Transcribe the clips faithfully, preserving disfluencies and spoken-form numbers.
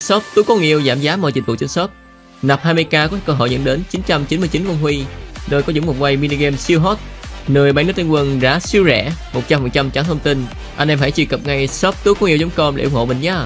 Shop Túi Có Người Yêu giảm giá mọi dịch vụ trên shop. Nạp hai mươi k có cơ hội nhận đến chín trăm chín mươi chín con huy, nơi có những vòng quay minigame siêu hot, nơi bán nước Liên Quân giá siêu rẻ, một trăm phần trăm trả thông tin. Anh em hãy truy cập ngay shop túi có người yêu chấm com để ủng hộ mình nhé.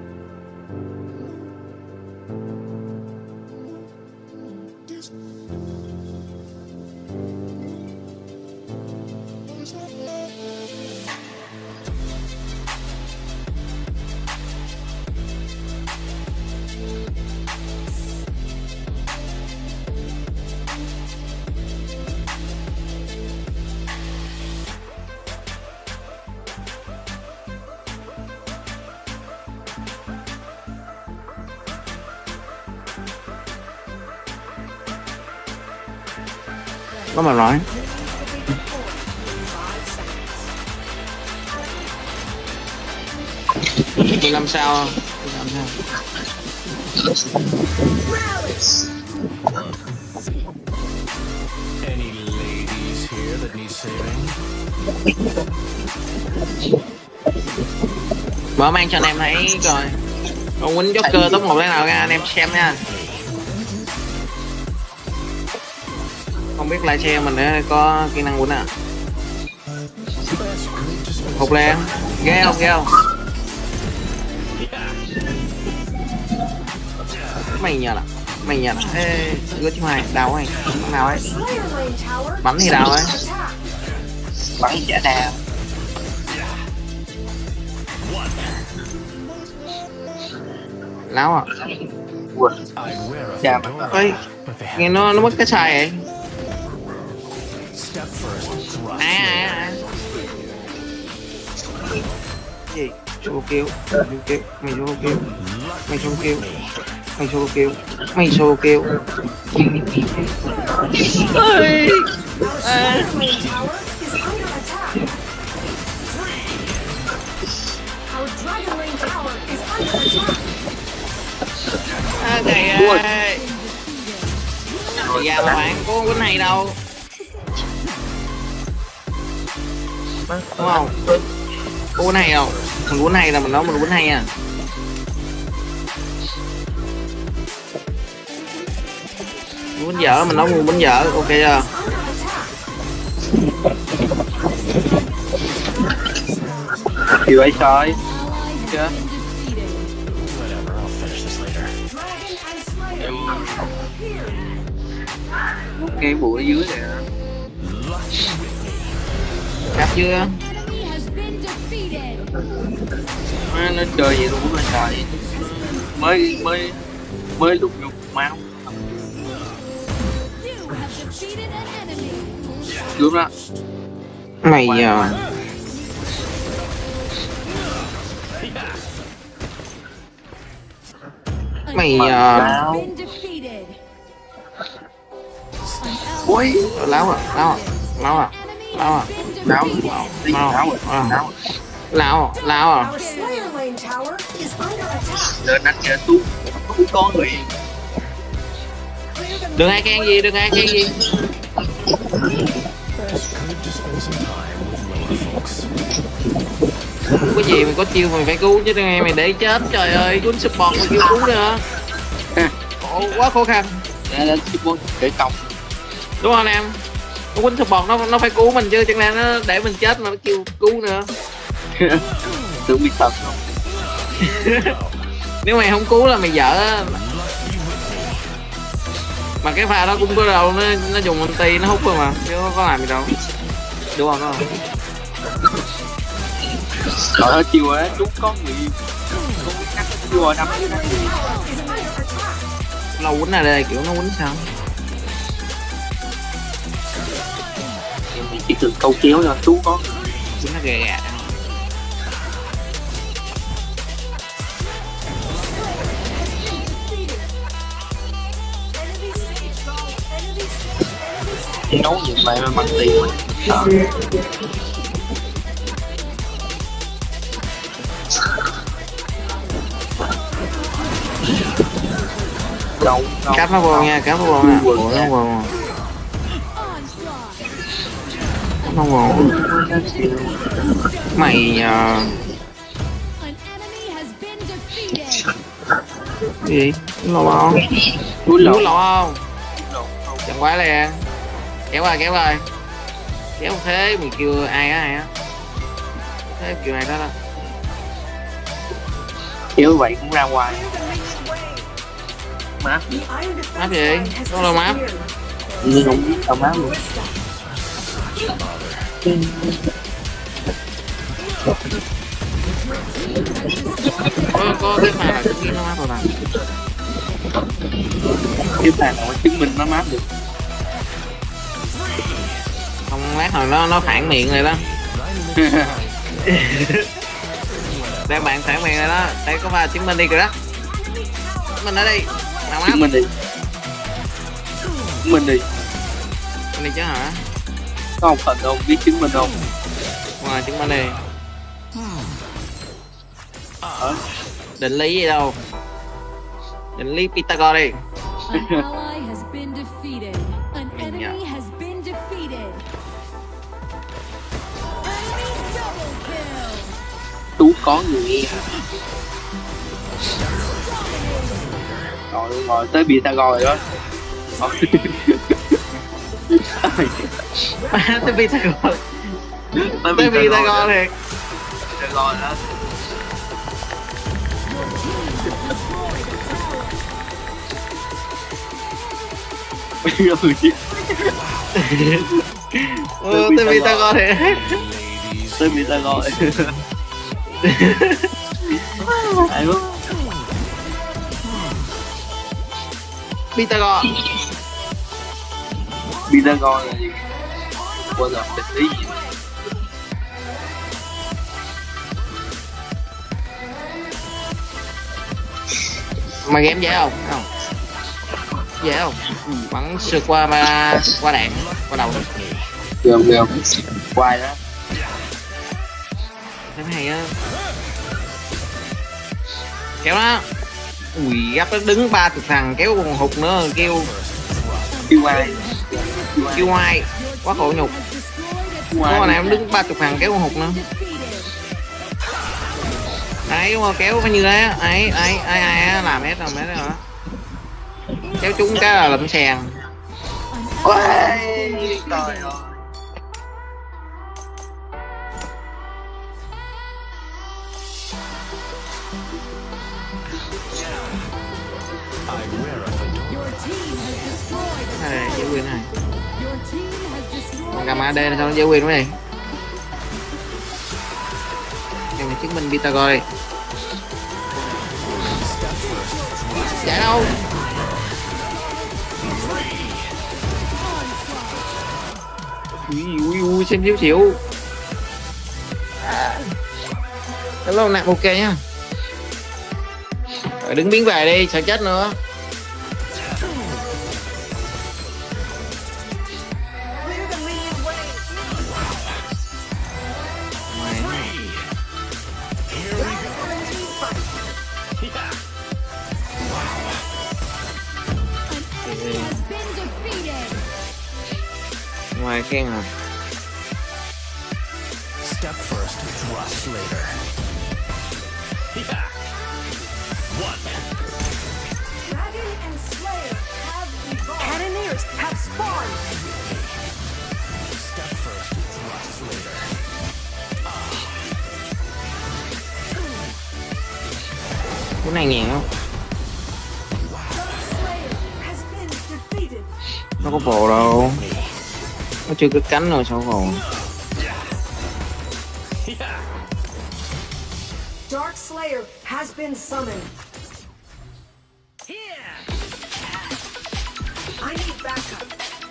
Có mà nói mười lăm sao mười lăm sao. Mở mang cho anh em thấy rồi con quýnh Joker top một thế nào nha anh em xem nha. Không biết livestream mình để có kỹ năng quýnh à. Hụt lên ghê không ghê không mày nhờ là mày nhờ là ê lứa thứ hai đau ấy nào ấy bắn thì đau ấy bắn thì chả đau láo à chà ơi nghe nó nó mất cái sai vậy à, à, à. Gì solo kill kill mày solo kill mày solo kill mày solo kill mày solo kill ơi à. À, thầy ơi giờ mà bạn có cái này đâu đúng không có này không mình muốn này là mình nói mình muốn hay à muốn dở mình nói mình muốn dở ok chưa thì vậy thôi chưa cái bộ ở dưới này cắt chưa à, nó chơi vậy luôn là trời mới mới mới lúc nhục máu đúng đó mày giờ mày giờ ui láo à láo à láo à láo à láo láo láo láo láo à lên đánh chơi tú tú con người đừng ai khen gì đừng ai khen gì không có gì mày có chiêu mày phải cứu chứ nghe mày để chết trời ơi cuốn support mày kêu cứu nữa ồ quá khó khăn để công đúng không anh em nó quýnh support nó nó phải cứu mình chứ chẳng lẽ nó để mình chết mà nó kêu cứu nữa tưởng bị thật không nếu mày không cứu là mày dở mà cái pha đó cũng có đâu nó nó dùng ulti nó hút thôi mà chứ không có làm gì đâu đúng không đó trời ơi chiều á chúng có người không biết cắt nó vừa năm nó quýnh này đây kiểu nó quýnh sao mình chỉ cần câu kéo cho chú có quýnh nó ghê gà nấu gì vậy mà bằng tiền à. Đâu, đâu, cắt nó vô nha, cắt nó vô nha, bộ nó vô nó vô mày uh... Cái gì? Lộn không? Núi lộn không? Chẳng quá liền. Kéo rồi, kéo rồi. Kéo thế mình kêu ai á ai á. Thế kiểu này đó đó. Kéo vậy cũng ra ngoài. Map gì? Map gì? Đâu là map? Ừ, không biết đâu map luôn. Có, có cái pha là chứng minh nó map rồi nè. Cái pha nào chứng minh nó map được. Không lát hồi nó nó phản miệng rồi đó. Để bạn phản miệng rồi đó. Đây có pha chứng minh đi kìa đó. Chứng minh ở đây. Nào map. Chứng minh đi. Chứng minh đi. Chứng minh đi chứ hả? Có một phần đâu biết chứng minh không? Ngoài chứng minh đi. Ờ. Định lý gì đâu. Định lý Pythagore đi. An ally has been defeated. An enemy has been defeated. Enemy double kill. Tú có người nghe. Rồi rồi tới bia ta rồi đó. Tới Pythagore. Tới Pythagore thiệt. Pythagore đó. Ừ, tới Pythagore thiệt. Tới Pythagore. Ai quá. Pythagore. Pythagore là gì? Quên rồi, định lý gì? Mà game dễ không? Không. Dễ không? Bắn sượt qua mà qua đạn, qua đầu. Được được. Quay đó. Thấy hay á. Kéo nó. Ui, gấp nó đứng ba chục thằng kéo con hụt nữa kêu. Kêu ai? Kêu ai? Quá khổ nhục. Con này em đứng ba chục thằng kéo con hụt nữa. Đấy đúng không? Kéo phải như thế á. Ấy, ấy, ai ai á làm hết rồi mấy rồi đó. Kéo trúng cái là lụm sèn. Ôi, trời ơi. Này này, giữ quyền này. Còn cầm a đê này sao nó giữ quyền quá này. Em này chứng minh Pythagore đi. Chạy đâu? Ui ui ui xem xíu xíu. Hello nặng ok nhá. Rồi đứng biến về đi, sợ chết nữa. Ngoài khen à. Step first, thrust later. Dragon and Slayer have evolved. Cannoneers have spawned. Step first, thrust later. Cái này nhẹ không? Slayer has been defeated. Nó có bộ đâu. Nó chưa có cánh rồi sao còn. Dark Slayer has been summoned. I need backup.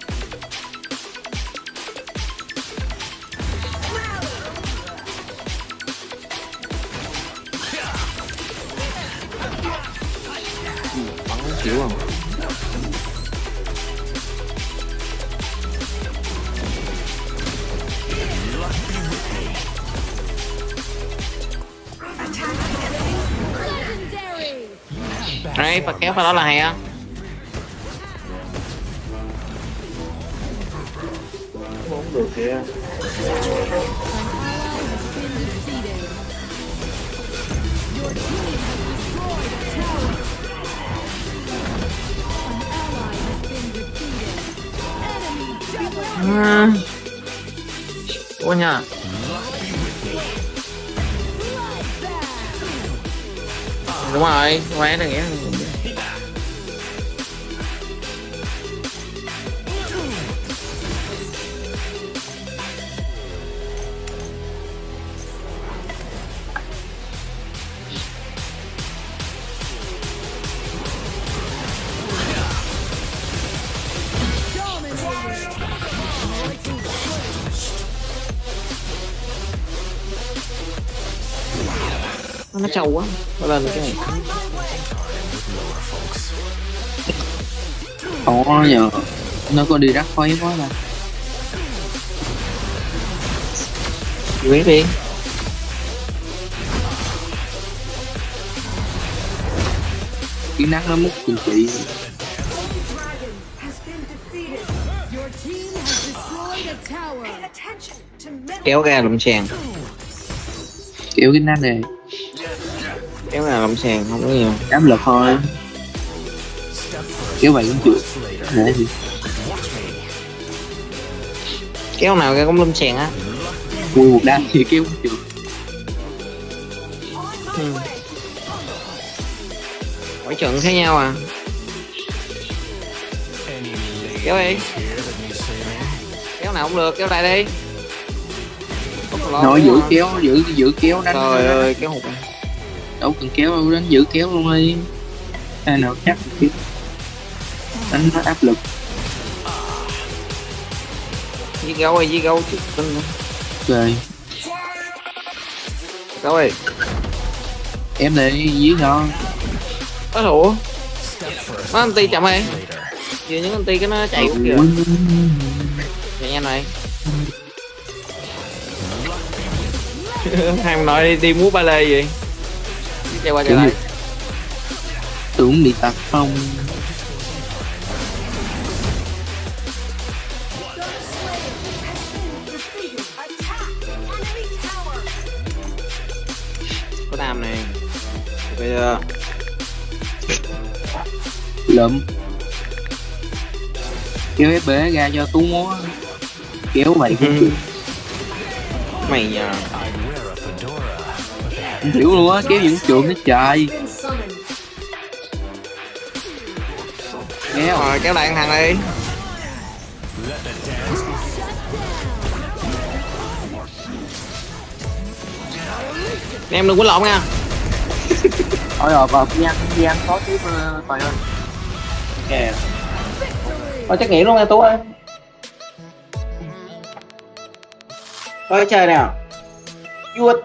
Bắn xíu không? Đấy, và kéo vào đó là hay á. Không được kìa. À. Ủa nha. Đúng rồi, quay nó nghĩa. Nó trâu quá, nó lên cái này. Ồ giờ nó có đi rắc khuấy quá là Quyết đi. kiến nát nó mút cùng chị. Dragon has been defeated. Your team has destroyed a tower. Pay attention to middle. Kéo ra lùm sàn. Kiểu kiến nát này Kéo ra lùm sàn không có nhiều. áp lực thôi. Kéo vậy cũng được. Để gì? Kéo nào ra cũng lùm sàn á. Nguyên một đám thì kéo cũng được. Ừ. Mỗi trận khác nhau à. Kéo đi. Kéo nào cũng được, kéo lại đi. Nói giữ kéo, giữ giữ kéo đánh. Trời ơi, kéo hụt. Đâu cần kéo đâu, đánh giữ kéo luôn đi. Ai nào chắc được đánh nó áp lực. Giết gấu đi, giết gấu chứ tin. Rồi Gấu đi. em để dí nó. Ơ thủ. Nó anti chậm đi. Vừa những anti cái nó chạy cũng kìa. Chạy nhanh này. Hai nói đi, đi múa ba lê gì. Chạy qua chạy lại. Tưởng bị tạt không. Có nam này. Bây giờ Lượm kéo ép bể ra cho Tú múa. Kéo vậy cũng được. mày nhờ. Không hiểu luôn á, kéo những trường nó trời. Kéo Rồi kéo lại ăn hàng đi. Em đừng quýnh lộn nha. thôi rồi vào đi ăn đi ăn có tiếp Toàn ơi. Kìa. Thôi chắc nghỉ luôn nha Tú ơi. Thôi chơi nào. Vua.